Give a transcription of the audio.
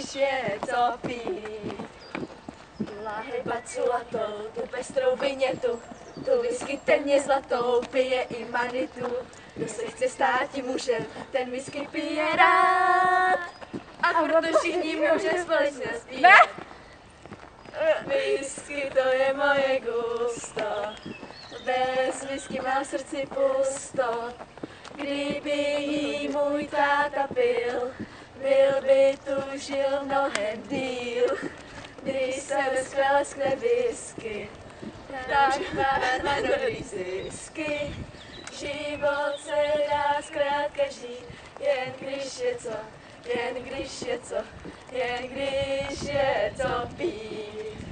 když je co pít. Tu láhev baculatou, tu pestrou vinětu, tu whisky temně zlatou, pije i manitu. Kdo se chce stát tím mužem, ten whisky pije rád. A proto všichni může společně zpívat. Whisky to je moje gusto, bez whisky mám v srdci pusto. Kdyby jí můj táta pil, byl by tu žil mnohem díl. Když se ve skvěle skne whisky, tak má dobrý zisky. Život se dá zkrátka žít, jen když je co, jen když je co, jen když je co pít.